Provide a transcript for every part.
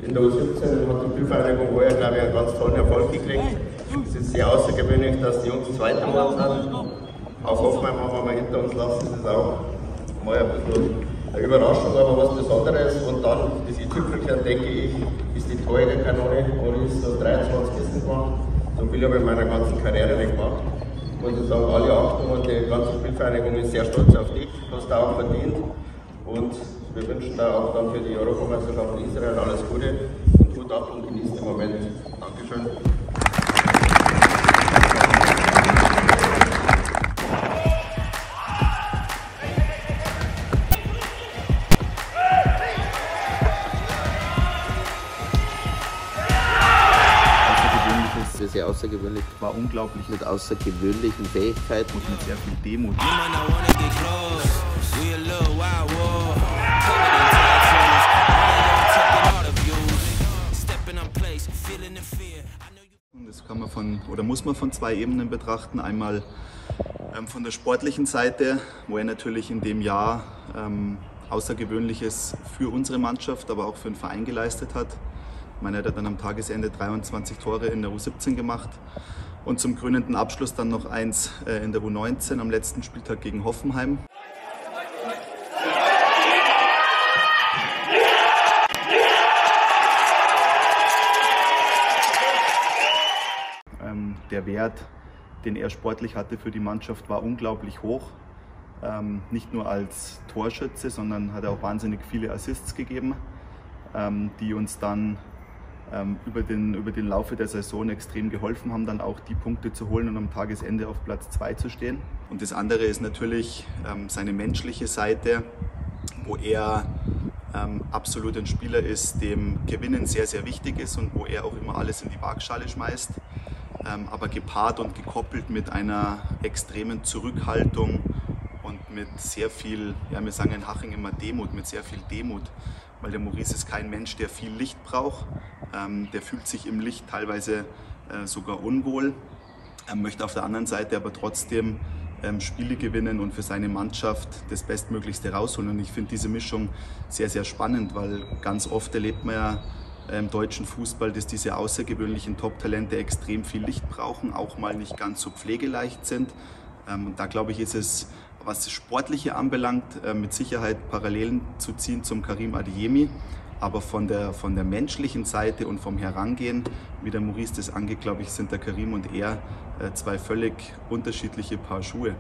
In der U17 hat die Spielvereinigung Heuer, glaube ich, einen ganz tollen Erfolg gekriegt. Es ist sehr außergewöhnlich, dass die Jungs Zweiter geworden sind. Auch Hoffenheim haben wir hinter uns lassen, das ist auch mal ein bisschen eine Überraschung, aber was Besonderes. Und dann, das i-Tüpfelchen, denke ich, ist die Torjägerkanone. Maurice hat 23 Kisten gemacht. So viel habe ich in meiner ganzen Karriere nicht gemacht. Ich muss sagen, alle Achtung und die ganze Spielvereinigung ist sehr stolz auf dich, hast du auch verdient. Und wir wünschen da auch dann für die Europameisterschaft in Israel alles Gute und Hut ab und genießt den Moment. Dankeschön. Sehr außergewöhnlich. War unglaublich mit außergewöhnlichen Fähigkeiten und mit sehr viel Demut. Das kann man muss man von zwei Ebenen betrachten. Einmal von der sportlichen Seite, wo er natürlich in dem Jahr Außergewöhnliches für unsere Mannschaft, aber auch für den Verein geleistet hat. Ich meine, er hat dann am Tagesende 23 Tore in der U17 gemacht und zum krönenden Abschluss dann noch eins in der U19 am letzten Spieltag gegen Hoffenheim. Der Wert, den er sportlich hatte für die Mannschaft, war unglaublich hoch. Nicht nur als Torschütze, sondern hat er auch wahnsinnig viele Assists gegeben, die uns dann über den Laufe der Saison extrem geholfen haben, dann auch die Punkte zu holen und am Tagesende auf Platz 2 zu stehen. Und das andere ist natürlich seine menschliche Seite, wo er absolut ein Spieler ist, dem Gewinnen sehr, sehr wichtig ist und wo er auch immer alles in die Waagschale schmeißt, aber gepaart und gekoppelt mit einer extremen Zurückhaltung und mit sehr viel, ja, wir sagen in Haching immer Demut, mit sehr viel Demut. Weil der Maurice ist kein Mensch, der viel Licht braucht. Der fühlt sich im Licht teilweise sogar unwohl. Er möchte auf der anderen Seite aber trotzdem Spiele gewinnen und für seine Mannschaft das Bestmöglichste rausholen. Und ich finde diese Mischung sehr, sehr spannend, weil ganz oft erlebt man ja im deutschen Fußball, dass diese außergewöhnlichen Top-Talente extrem viel Licht brauchen, auch mal nicht ganz so pflegeleicht sind. Und da glaube ich, ist es, was das Sportliche anbelangt, mit Sicherheit Parallelen zu ziehen zum Karim Adeyemi. Aber von der menschlichen Seite und vom Herangehen, wie der Maurice das angeht, glaube ich, sind der Karim und er zwei völlig unterschiedliche Paar Schuhe.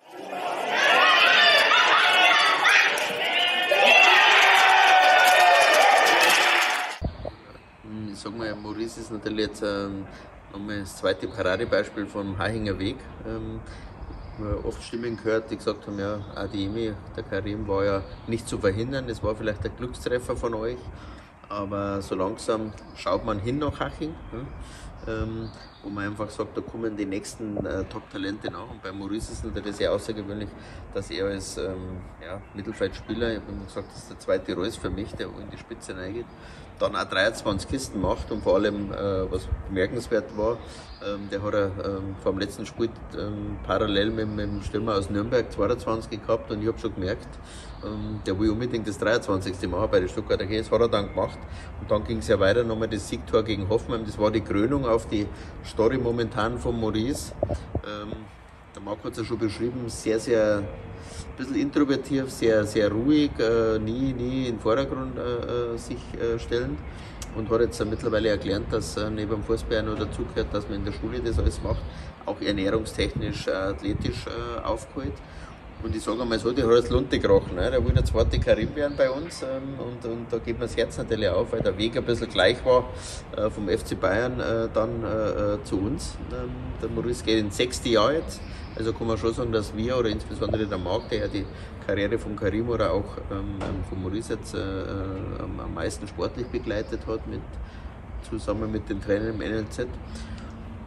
Ich sag mal, Maurice ist natürlich jetzt nochmal das zweite Paradebeispiel vom Hachinger Weg. Oft Stimmen gehört, die gesagt haben, ja, Adeyemi, der Karim war ja nicht zu verhindern, das war vielleicht der Glückstreffer von euch, aber so langsam schaut man hin nach Haching, wo man einfach sagt, da kommen die nächsten Top-Talente nach. Und bei Maurice ist natürlich sehr außergewöhnlich, dass er als Mittelfeldspieler, ich habe immer gesagt, das ist der zweite Reus für mich, der in die Spitze reingeht, dann auch 23 Kisten macht und vor allem, was bemerkenswert war, der hat vor dem letzten Spiel parallel mit dem Stürmer aus Nürnberg 22 gehabt und ich habe schon gemerkt, der will unbedingt das 23. machen bei den Stuttgarter Kickers. Das hat er dann gemacht und dann ging es ja weiter, nochmal das Siegtor gegen Hoffenheim, das war die Krönung auf die Story momentan von Maurice. Der Marco hat es ja schon beschrieben, sehr, sehr ein bisschen introvertiert, sehr, sehr ruhig, nie in den Vordergrund sich stellend und hat jetzt mittlerweile erklärt, dass neben dem Fußball noch dazugehört, dass man in der Schule das alles macht, auch ernährungstechnisch, athletisch aufgeholt. Und ich sage einmal so, der hat jetzt Lunte gekrochen. Ne? Der will der zweite Karim werden bei uns und da geht mir das Herz natürlich auf, weil der Weg ein bisschen gleich war vom FC Bayern dann zu uns. Der Maurice geht ins 6. Jahr jetzt, also kann man schon sagen, dass wir oder insbesondere der Marc, der ja die Karriere von Karim oder auch von Maurice jetzt am meisten sportlich begleitet hat, zusammen mit den Trainern im NLZ.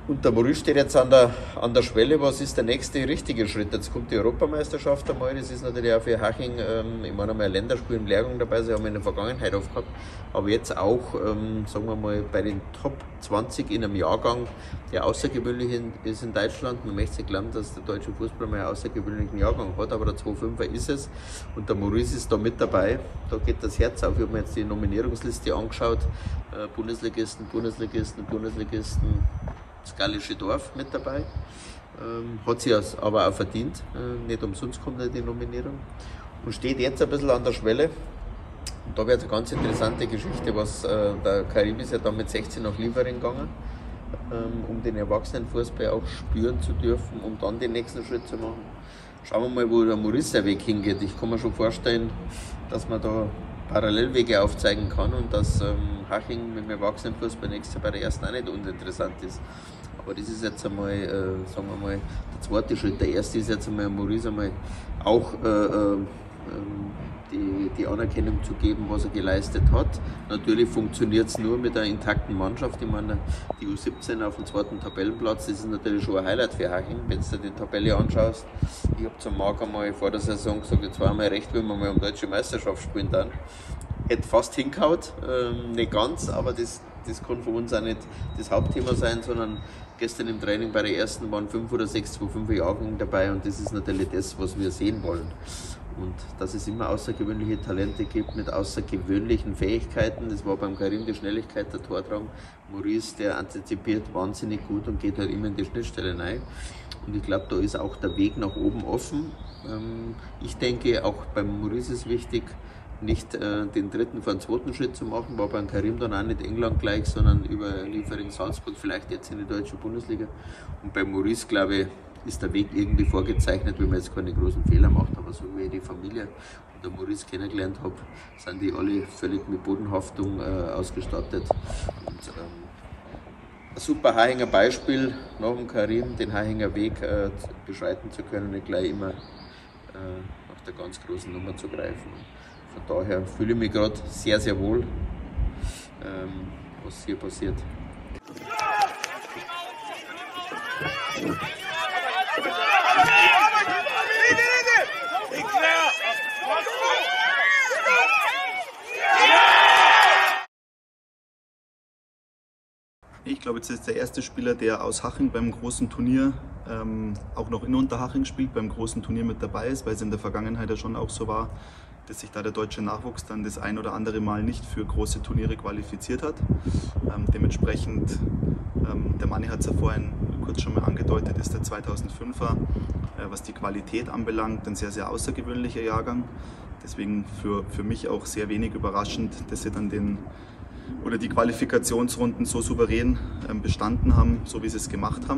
Und der Maurice steht jetzt an der Schwelle. Was ist der nächste richtige Schritt? Jetzt kommt die Europameisterschaft einmal. Das ist natürlich auch für Haching, ich meine einmal ein Länderspiel in Lehrgang dabei. Sie haben in der Vergangenheit oft gehabt. Aber jetzt auch, sagen wir mal, bei den Top 20 in einem Jahrgang, der außergewöhnlich ist in Deutschland. Man möchte nicht glauben, dass der deutsche Fußball mal einen außergewöhnlichen Jahrgang hat, aber der 2-5er ist es. Und der Maurice ist da mit dabei. Da geht das Herz auf. Ich habe mir jetzt die Nominierungsliste angeschaut. Bundesligisten, das gallische Dorf mit dabei, hat sie aber auch verdient, nicht umsonst kommt die Nominierung und steht jetzt ein bisschen an der Schwelle. Und da wird eine ganz interessante Geschichte, was der Karim ist ja dann mit 16 nach Liefering gegangen, um den Erwachsenenfußball auch spüren zu dürfen, um dann den nächsten Schritt zu machen. Schauen wir mal, wo der Maurice der Weg hingeht. Ich kann mir schon vorstellen, dass man da Parallelwege aufzeigen kann und dass Haching mit dem Erwachsenenfußball nächstes Jahr bei der ersten auch nicht uninteressant ist. Aber das ist jetzt einmal, sagen wir mal, der zweite Schritt. Der erste ist jetzt einmal Maurice einmal auch die Anerkennung zu geben, was er geleistet hat. Natürlich funktioniert es nur mit einer intakten Mannschaft. Ich meine, die U17 auf dem zweiten Tabellenplatz, das ist natürlich schon ein Highlight für Haching, wenn du dir die Tabelle anschaust. Ich habe zum Marc einmal vor der Saison gesagt, jetzt war einmal recht, wenn wir mal um deutsche Meisterschaft spielen dann. Hätte fast hingehauen, nicht ganz, aber das kann für uns auch nicht das Hauptthema sein, sondern gestern im Training bei der ersten waren 5 oder 6 2-5er Jahrgänge dabei und das ist natürlich das, was wir sehen wollen. Und dass es immer außergewöhnliche Talente gibt mit außergewöhnlichen Fähigkeiten. Das war beim Karim die Schnelligkeit, der Tordrang. Maurice, der antizipiert wahnsinnig gut und geht halt immer in die Schnittstelle rein. Und ich glaube, da ist auch der Weg nach oben offen. Ich denke, auch beim Maurice ist wichtig, nicht den dritten vor den zweiten Schritt zu machen, war beim Karim dann auch nicht England gleich, sondern über Liefering Salzburg, vielleicht jetzt in die deutsche Bundesliga. Und bei Maurice, glaube ich, ist der Weg irgendwie vorgezeichnet, wenn man jetzt keine großen Fehler macht. Aber so wie ich die Familie und der Maurice kennengelernt habe, sind die alle völlig mit Bodenhaftung ausgestattet. Und ein super Hachinger Beispiel, nach dem Karim den Hachinger Weg beschreiten zu können, nicht gleich immer nach der ganz großen Nummer zu greifen. Von daher fühle ich mich gerade sehr, sehr wohl, was hier passiert. Ich glaube, jetzt ist der erste Spieler, der aus Haching beim großen Turnier auch noch in Unterhaching spielt, beim großen Turnier mit dabei ist, weil es in der Vergangenheit ja schon auch so war, dass sich da der deutsche Nachwuchs dann das ein oder andere Mal nicht für große Turniere qualifiziert hat. Dementsprechend, der Manni hat es ja vorhin kurz schon mal angedeutet, ist der 2005er, was die Qualität anbelangt, ein sehr, sehr außergewöhnlicher Jahrgang. Deswegen für mich auch sehr wenig überraschend, dass sie dann die Qualifikationsrunden so souverän bestanden haben, so wie sie es gemacht haben.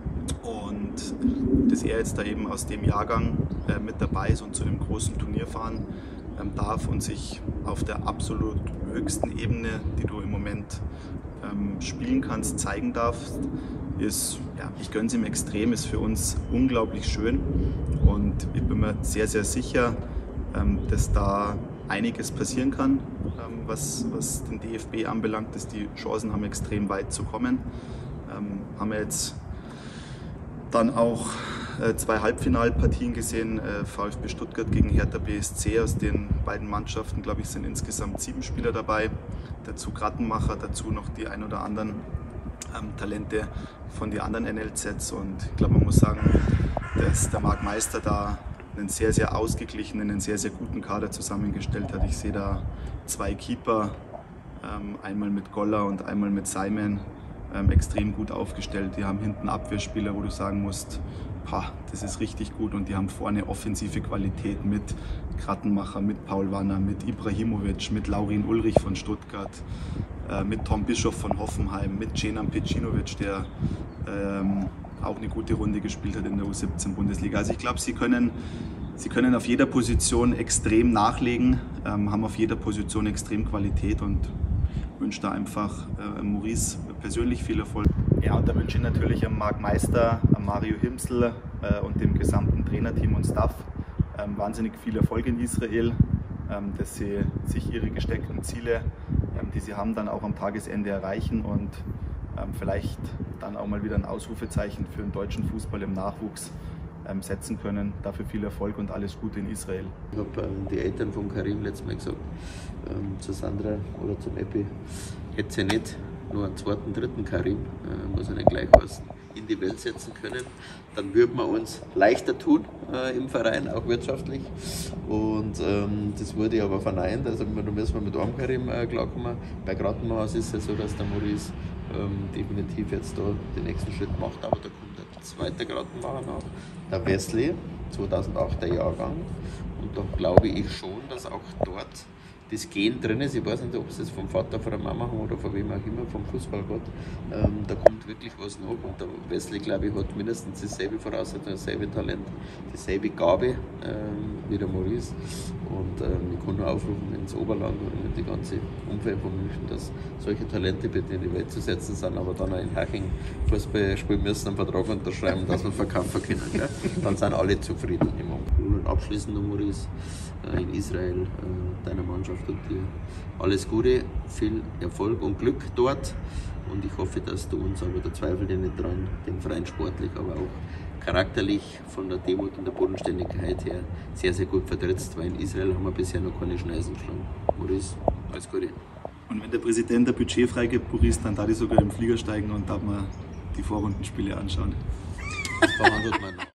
Und dass er jetzt da eben aus dem Jahrgang mit dabei ist und zu dem großen Turnier fahren darf und sich auf der absolut höchsten Ebene, die du im Moment spielen kannst, zeigen darfst, ist, ja, ich gönne es ihm extrem, ist für uns unglaublich schön und ich bin mir sehr, sehr sicher, dass da einiges passieren kann, was den DFB anbelangt, dass die Chancen haben, extrem weit zu kommen. Haben wir jetzt dann auch 2 Halbfinalpartien gesehen, VfB Stuttgart gegen Hertha BSC. Aus den beiden Mannschaften, glaube ich, sind insgesamt 7 Spieler dabei. Dazu Grattenmacher, dazu noch die ein oder anderen Talente von den anderen NLZs. Und ich glaube, man muss sagen, dass der Marc Meister da einen sehr, sehr ausgeglichenen, einen sehr, sehr guten Kader zusammengestellt hat. Ich sehe da 2 Keeper, einmal mit Goller und einmal mit Simon, extrem gut aufgestellt. Die haben hinten Abwehrspieler, wo du sagen musst, das ist richtig gut, und die haben vorne offensive Qualität mit Grattenmacher, mit Paul Wanner, mit Ibrahimovic, mit Laurin Ulrich von Stuttgart, mit Tom Bischoff von Hoffenheim, mit Cenan Pecinovic, der auch eine gute Runde gespielt hat in der U17-Bundesliga. Also ich glaube, sie können auf jeder Position extrem nachlegen, haben auf jeder Position extrem Qualität, und wünsche da einfach Maurice persönlich viel Erfolg. Ja, und da wünsche ich natürlich am Marc Meister, am Mario Himsl und dem gesamten Trainerteam und Staff wahnsinnig viel Erfolg in Israel, dass sie sich ihre gesteckten Ziele, die sie haben, dann auch am Tagesende erreichen und vielleicht dann auch mal wieder ein Ausrufezeichen für den deutschen Fußball im Nachwuchs setzen können. Dafür viel Erfolg und alles Gute in Israel. Ich habe die Eltern von Karim letztes Mal gesagt, zu Sandra oder zum Epi, hätte sie nicht nur einen zweiten, dritten Karim, muss er nicht gleich heißen, in die Welt setzen können, dann würde man uns leichter tun im Verein, auch wirtschaftlich. Und das wurde aber verneint, also da müssen wir mit einem Karim klarkommen. Bei Grattenmaus ist es so, dass der Maurice definitiv jetzt da den nächsten Schritt macht, aber da kommt der zweite Grattenmacher nach, der Wesley, 2008er Jahrgang. Und da glaube ich schon, dass auch dort das Gen drin ist. Ich weiß nicht, ob es das vom Vater, von der Mama haben oder von wem auch immer, vom Fußballgott. Da kommt wirklich was nach. Und der Wesley, glaube ich, hat mindestens dieselbe Voraussetzung, dasselbe Talent, dieselbe Gabe wie der Maurice. Und ich kann nur aufrufen ins Oberland oder mit dem ganzen Umfeld von München, dass solche Talente bitte in die Welt zu setzen sind, aber dann auch in Haching Fußball spielen müssen, einen Vertrag unterschreiben, dass wir verkaufen können. Gell? Dann sind alle zufrieden. Und abschließend noch, Maurice, in Israel, deiner Mannschaft und dir alles Gute, viel Erfolg und Glück dort. Und ich hoffe, dass du uns, aber da zweifelt ich nicht dran, den Verein sportlich, aber auch charakterlich von der Demut und der Bodenständigkeit her sehr, sehr gut vertrittst, weil in Israel haben wir bisher noch keine Schneisen geschlagen. Maurice, alles Gute. Und wenn der Präsident der Budget freigibt, Maurice, dann darf ich sogar im Flieger steigen und darf mir die Vorrundenspiele anschauen. Das verhandelt man.